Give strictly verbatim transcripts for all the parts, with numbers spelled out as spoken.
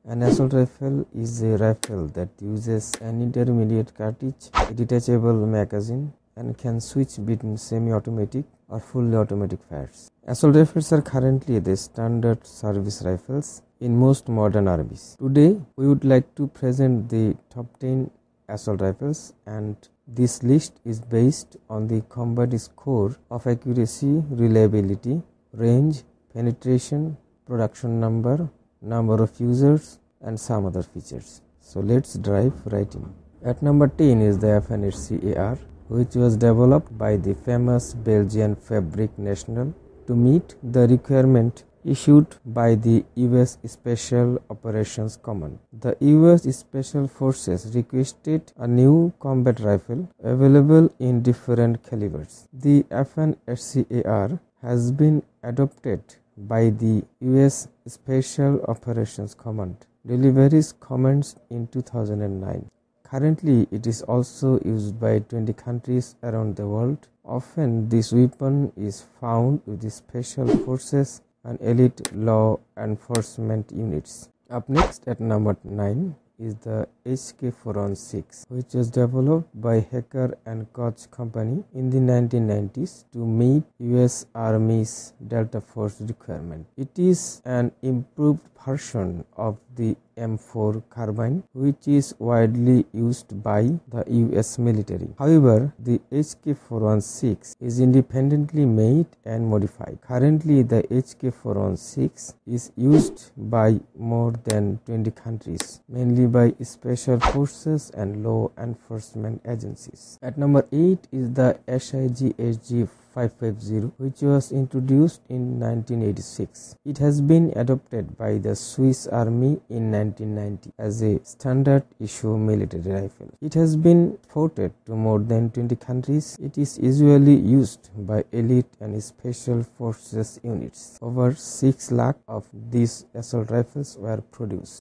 An assault rifle is a rifle that uses an intermediate cartridge, a detachable magazine, and can switch between semi-automatic or fully automatic fires. Assault rifles are currently the standard service rifles in most modern armies. Today, we would like to present the top ten assault rifles, and this list is based on the combat score of accuracy, reliability, range, penetration, production number, number of users, and some other features. So let's dive right in. At number ten is the F N H C A R, which was developed by the famous Belgian Fabrique Nationale to meet the requirement issued by the U S Special Operations Command. The U S Special Forces requested a new combat rifle available in different calibers. The F N H C A R has been adopted by the U S Special Operations Command. Deliveries commenced in two thousand nine. Currently, it is also used by twenty countries around the world. Often, this weapon is found with the special forces and elite law enforcement units. Up next at number nine is the H K four sixteen, which was developed by Hecker and Koch Company in the nineteen nineties to meet U S Army's Delta Force requirement. It is an improved version of the M four carbine, which is widely used by the U S military. However, the H K four sixteen is independently made and modified. Currently, the H K four sixteen is used by more than twenty countries, mainly by special forces and law enforcement agencies. At number eight is the S I G H G five fifty, which was introduced in nineteen eighty-six. It has been adopted by the Swiss Army in nineteen ninety as a standard issue military rifle. It has been exported to more than twenty countries. It is usually used by elite and special forces units. Over six lakh of these assault rifles were produced.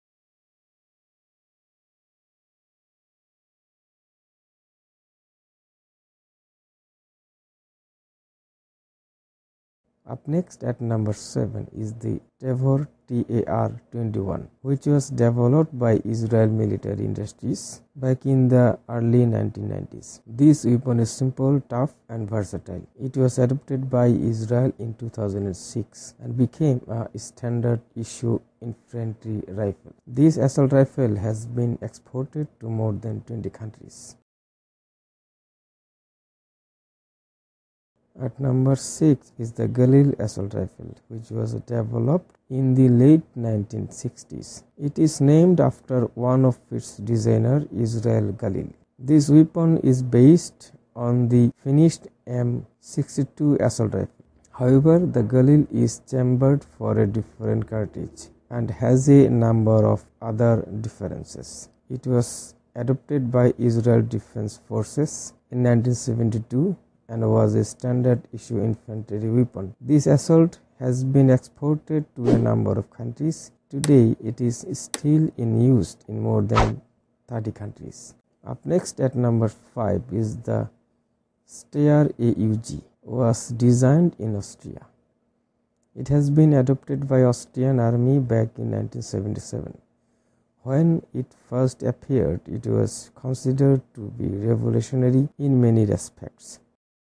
Up next at number seven is the Tavor T A R twenty-one, which was developed by Israel Military Industries back in the early nineteen nineties. This weapon is simple, tough, and versatile. It was adopted by Israel in two thousand six and became a standard issue infantry rifle. This assault rifle has been exported to more than twenty countries. At number six is the Galil assault rifle, which was developed in the late nineteen sixties. It is named after one of its designer, Israel Galil. This weapon is based on the finished M sixty-two assault rifle. However, the Galil is chambered for a different cartridge and has a number of other differences. It was adopted by Israel Defense Forces in nineteen seventy-two and was a standard issue infantry weapon. This assault has been exported to a number of countries. Today, it is still in use in more than thirty countries. Up next at number five is the Steyr A U G, was designed in Austria. It has been adopted by Austrian Army back in nineteen seventy-seven. When it first appeared, it was considered to be revolutionary in many respects.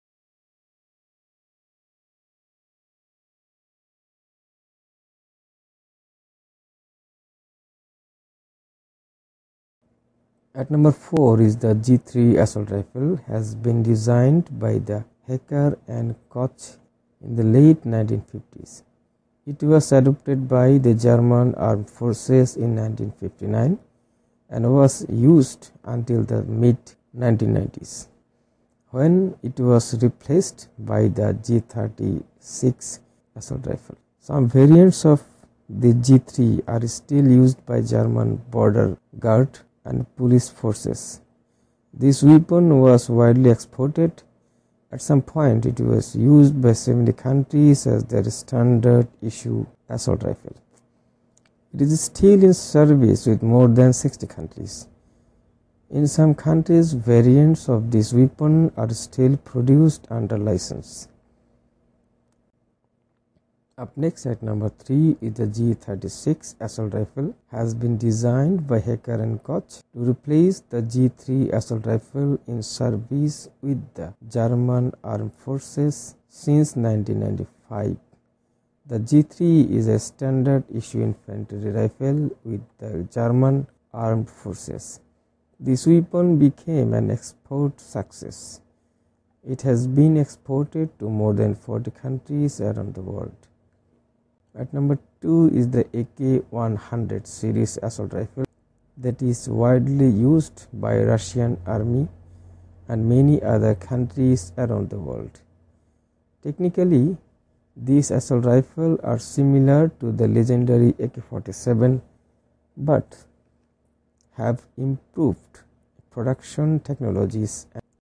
At number four is the G three assault rifle, has been designed by the Hecker and Koch in the late nineteen fifties. It was adopted by the German Armed Forces in nineteen fifty-nine and was used until the mid nineteen nineties, when it was replaced by the G thirty-six assault rifle. Some variants of the G three are still used by German border guard and police forces. This weapon was widely exported. At some point, it was used by seventy countries as their standard issue assault rifle. It is still in service with more than sixty countries. In some countries, variants of this weapon are still produced under license. Up next at number three is the G thirty-six assault rifle. Has been designed by Hecker and Koch to replace the G three assault rifle in service with the German Armed Forces since nineteen ninety-five. The G three is a standard issue infantry rifle with the German Armed Forces. This weapon became an export success. It has been exported to more than forty countries around the world. At number two is the A K one hundred series assault rifle that is widely used by Russian army and many other countries around the world. Technically, these assault rifles are similar to the legendary A K forty-seven but have improved production technologies.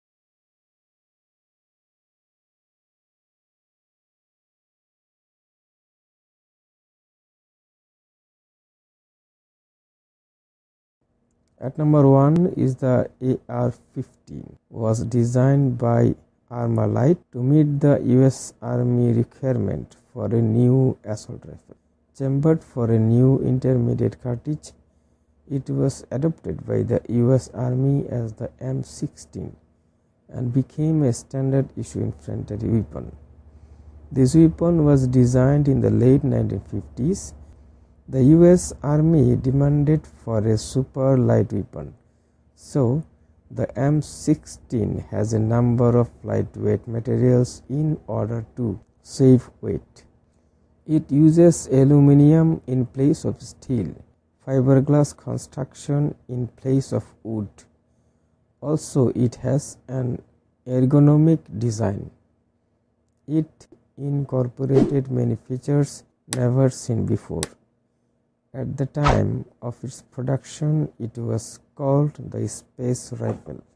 At number one is the A R fifteen, was designed by Armalite to meet the U S Army requirement for a new assault rifle. Chambered for a new intermediate cartridge, it was adopted by the U S Army as the M sixteen and became a standard issue infantry weapon. This weapon was designed in the late nineteen fifties. The U S Army demanded for a super light weapon, so the M sixteen has a number of lightweight materials in order to save weight. It uses aluminum in place of steel, fiberglass construction in place of wood. Also, it has an ergonomic design. It incorporated many features never seen before. At the time of its production, it was called the Space Rifle.